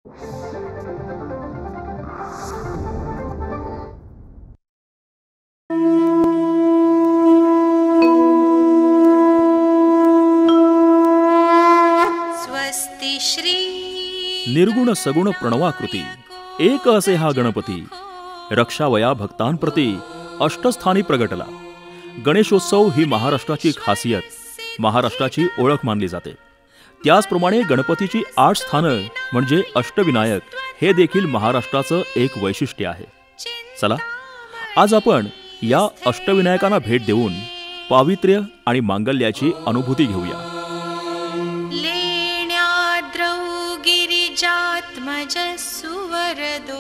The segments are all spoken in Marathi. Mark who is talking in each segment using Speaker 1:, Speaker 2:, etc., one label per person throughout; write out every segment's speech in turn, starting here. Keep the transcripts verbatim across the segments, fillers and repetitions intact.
Speaker 1: स्वस्ति श्री
Speaker 2: निर्गुण सगुण प्रणवाकृती एक असे हा गणपती, रक्षावया भक्तांप्रती अष्टस्थानी प्रगटला. गणेशोत्सव ही महाराष्ट्राची खासियत, महाराष्ट्राची ओळख मानली जाते. त्याचप्रमाणे गणपतीची आठ स्थानं म्हणजे अष्टविनायक हे देखील महाराष्ट्राचं एक वैशिष्ट्य आहे. चला आज आपण या अष्टविनायकांना भेट देऊन पावित्र्य आणि मांगल्याची अनुभूती घेऊया.
Speaker 1: लेण्याद्रौ गिरिजात्मज सुवरदो.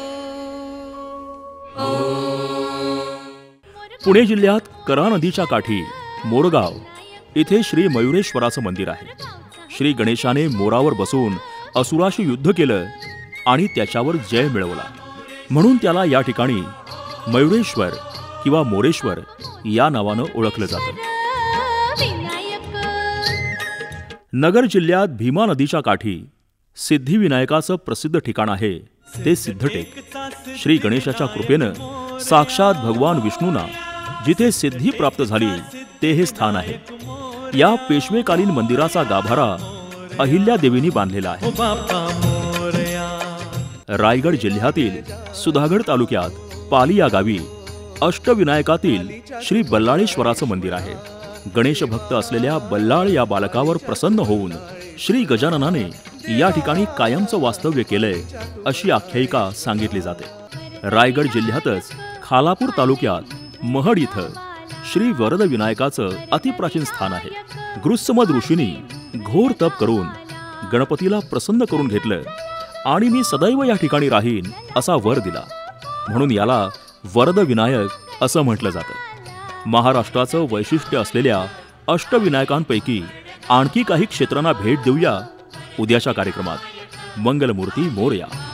Speaker 2: पुणे जिल्ह्यात करा नदीच्या काठी मोरगाव इथे श्री मयुरेश्वराचं मंदिर आहे. श्री गणेशाने मोरावर बसून असुराशी युद्ध केलं आणि त्याच्यावर जय मिळवला, म्हणून त्याला या ठिकाणी मयुरेश्वर किंवा मोरेश्वर या नावानं ओळखलं जातं. नगर जिल्ह्यात भीमा नदीच्या काठी सिद्धिविनायकाचं प्रसिद्ध ठिकाण आहे ते सिद्धटेक. श्री गणेशाच्या कृपेनं साक्षात भगवान विष्णूंना जिथे सिद्धी प्राप्त झाली ते हे स्थान आहे. या पेशवेकालीन मंदिराचा गाभारा अहिल्यादेवींनी बांधलेला आहे. रायगड जिल्ह्यातील सुधागड तालुक्यात पाली या गावी अष्टविनायकातील श्री बल्लाळेश्वराचं मंदिर आहे. गणेश भक्त असलेल्या बल्लाळ या बालकावर प्रसन्न होऊन श्री गजाननाने या ठिकाणी कायमचं वास्तव्य केलंय अशी आख्यायिका सांगितली जाते. रायगड जिल्ह्यातच खालापूर तालुक्यात महड इथं श्री वरद विनायकाचं अतिप्राचीन स्थान आहे. गृत्समद ऋषींनी घोर तप करून गणपतीला प्रसन्न करून घेतलं आणि मी सदैव या ठिकाणी राहीन असा वर दिला, म्हणून याला वरद विनायक असं म्हटलं जातं. महाराष्ट्राचं वैशिष्ट्य असलेल्या अष्टविनायकांपैकी आणखी काही क्षेत्रांना भेट देऊया उद्याच्या कार्यक्रमात. मंगलमूर्ती मोरया.